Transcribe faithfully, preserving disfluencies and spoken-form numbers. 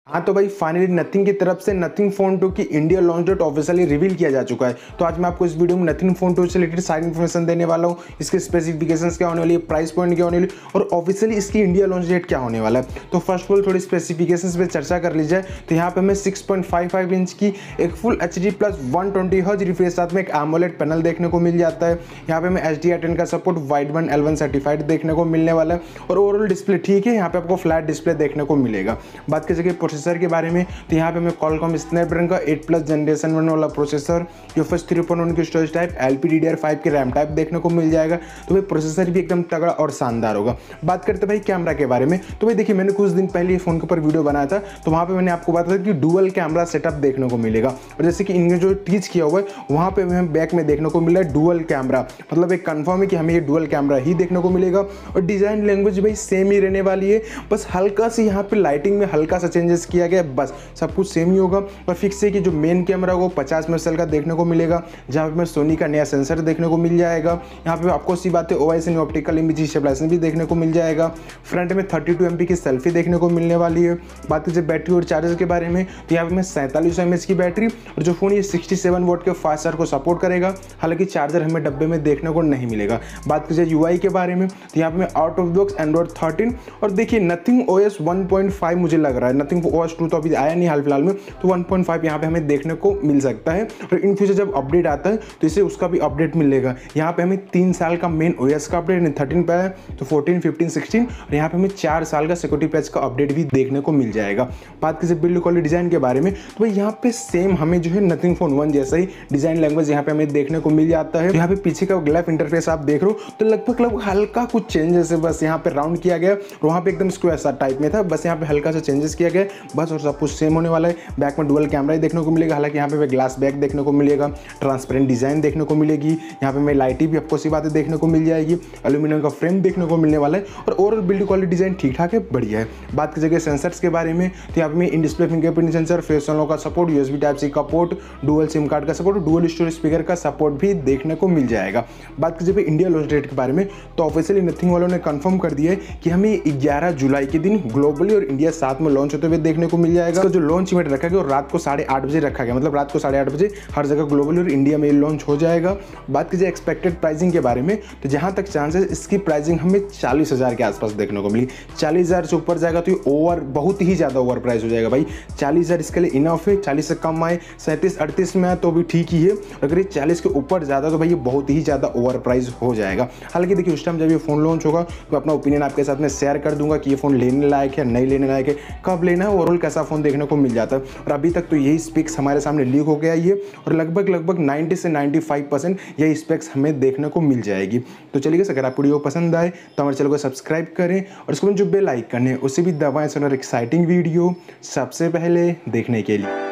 हाँ तो भाई फाइनली नथिंग की तरफ से नथिंग फोन टू की India launch date officially reveal किया जा चुका है। तो आज मैं आपको इस वीडियो में नथिंग फोन टू से रिलेटेड सारी इन्फॉर्मेशन देने वाला हूँ। इसके स्पेसिफिकेशंस क्या होने वाली है, प्राइस पॉइंट क्या होने वाली है और ऑफिशियली इसकी इंडिया लॉन्च डेट क्या होने वाला है। तो फर्स्ट ऑफ ऑल थोड़ी स्पेसिफिकेशंस पे चर्चा कर ली जाए तो यहाँ पे हमें six point five five inch की एक full H D plus one twenty hertz refresh साथ में एक एमोलेड पैनल देखने को मिल जाता है। यहाँ पे हमें एच डी आर टेन का support Widevine L one certified देखने को मिलने वाला है और ओवरऑल डिस्प्ले ठीक है, यहाँ पे आपको फ्लैट डिस्प्ले देखने को मिलेगा। बात की जगह प्रोसेसर के बारे में तो यहाँ पे हमें Qualcomm स्नैपड्रैगन का एट प्लस जनरेशन वन वाला processor, UFS three point one की storage type, L P D D R five की रैम टाइप देखने को मिल जाएगा। तो भाई प्रोसेसर भी एकदम तगड़ा और शानदार होगा। बात करते हैं भाई कैमरा के बारे में, तो भाई देखिए मैंने कुछ दिन पहले ये फोन के ऊपर वीडियो बनाया था तो वहाँ पे मैंने आपको बताया था कि डुअल कैमरा सेटअप देखने को मिलेगा और जैसे कि इनने जो टीच किया हुआ है वहाँ पे हमें बैक में देखने को मिला है डुअल कैमरा, मतलब एक कंफर्म है कि हमें ये डुअल कैमरा ही देखने को मिलेगा। और डिजाइन लैंग्वेज भाई सेम ही रहने वाली है, बस हल्का सी यहाँ पे लाइटिंग में हल्का सा चेंजेस किया गया, बस सब कुछ सेम ही होगा। और फिक्स है कि जो मेन कैमरा वो पचास मेगापिक्सल का देखने को मिलेगा, जहाँ पे सोनी का नया सेंसर देखने को मिल जाएगा। यहाँ पे आपको सी बात है ओआईएस यानी ऑप्टिकल इमेज स्टेबलाइजेशन भी देखने को मिल जाएगा। फ्रंट में थर्टी टू एमपी की सेल्फी देखने को मिलने वाली है। बात कीजिए बैटरी और चार्जर के बारे में तो यहाँ पे हमें सैंतालीस सौ एमएच की बैटरी और जो फोन ये सिक्सटी सेवन वोट के फास्ट चार्ज को सपोर्ट करेगा, हालांकि चार्जर हमें डब्बे में देखने को नहीं मिलेगा। बात कीजिए यूआई के बारे में तो यहाँ पे हमें out of box Android thirteen और देखिए Nothing OS one point five मुझे लग रहा है, नथिंग ओएस टू तो अभी आया नहीं हाल फिलहाल में, तो वन पॉइंट फाइव यहाँ पे हमें देखने को मिल सकता है। और इन फ्यूचर जब अपडेट आता है तो इसे उसका भी अपडेट मिलेगा। यहाँ पे हमें तीन साल का मेन ओएस का अपडेट थर्टीन पे है तो फोर्टीन फिफ्टीन सिक्सटीन और यहाँ पे हमें चार साल का सिक्योरिटी पैच का अपडेट भी देखने को मिल जाएगा। बात कीजिए बिल्ड क्वालिटी डिजाइन के बारे में तो भाई यहाँ पे सेम हमें जो है नथिंग फोन वन जैसा ही डिजाइन लैंग्वेज यहाँ पे हमें देखने को मिल जाता है। यहाँ पे पीछे का ग्लैप इंटरफेस आप देख रहे हो तो लगभग लगभग हल्का कुछ चेंजेस है, बस यहाँ पे राउंड किया गया और वहाँ पे एकदम स्क्वायर सा टाइप में था, बस यहाँ पे हल्का सा चेंजेस किया गया बस और सब कुछ सेम होने वाला है। बैक में डुअल कैमरा ही देखने को मिलेगा, हालांकि यहाँ पे ग्लास बैक देखने को मिलेगा, ट्रांसपेरेंट डिजाइन देखने को मिलेगी। यहाँ पे हमें लाइटिंग भी आपको सी बातें देखने को मिल जाएगी, एल्यूमिनियम का फ्रेम देखने को मिलने वाला है और ओवरऑल बिल्ड क्वालिटी डिजाइन ठीक ठाक है, बढ़िया है। बात की जगह सेंसर्स के बारे में तो यहाँ पे in display fingerprint sensor, face unlock का सपोर्ट, यूएसबी टाइप सी का पोर्ट, डुअल सिम कार्ड का सपोर्ट, डुअल स्टोरेज स्पीकर का सपोर्ट भी देखने को मिल जाएगा। बात कीजिए इंडिया लॉन्च डेट के बारे में तो ऑफिशियली नथिंग वालों ने कंफर्म कर दिया है कि हमें ग्यारह जुलाई के दिन ग्लोबली और इंडिया साथ में लॉन्च होते हुए देखने को मिल जाएगा। तो जो लॉन्च इवेंट रखा गया और रात को साढ़े आठ बजे रखा गया, मतलब रात को साढ़े आठ बजे हर जगह ग्लोबली और इंडिया में लॉन्च हो जाएगा। बात कीजिए एक्सपेक्टेड प्राइसिंग के बारे में तो जहां तक चांसेस इसकी प्राइसिंग हमें चालीस हज़ार के आसपास देखने को मिली। चालीस हज़ार से ऊपर जाएगा तो ये ओवर बहुत ही ज़्यादा ओवर प्राइस हो जाएगा भाई। चालीस हज़ार इसके लिए इनफ है, चालीस से कम आए सैंतीस अड़तीस में तो भी ठीक ही है, अगर ये चालीस के ऊपर ज़्यादा तो भाई ये बहुत ही ज़्यादा ओवर प्राइस हो जाएगा। हालांकि देखिए उस टाइम जब ये फ़ोन लॉन्च होगा तो अपना ओपिनियन आपके साथ में शेयर कर दूंगा कि ये फ़ोन लेने लायक है नहीं लेने लायक है, कब लेना है, ओवरऑल कैसा फ़ोन देखने को मिल जाता है। और अभी तक तो यही स्पेक्स हमारे सामने लीक हो गया ये और लगभग लगभग नब्बे से पचानवे परसेंट यही स्पेक्स हमें देखने को मिल जाएगी। तो चलिए अगर आपको वीडियो पसंद आए तो हमारे चैनल को सब्सक्राइब करें और उसको जो बेल आइकन है उसे भी दबाएं, सो एक्साइटिंग वीडियो सबसे पहले देखने के लिए।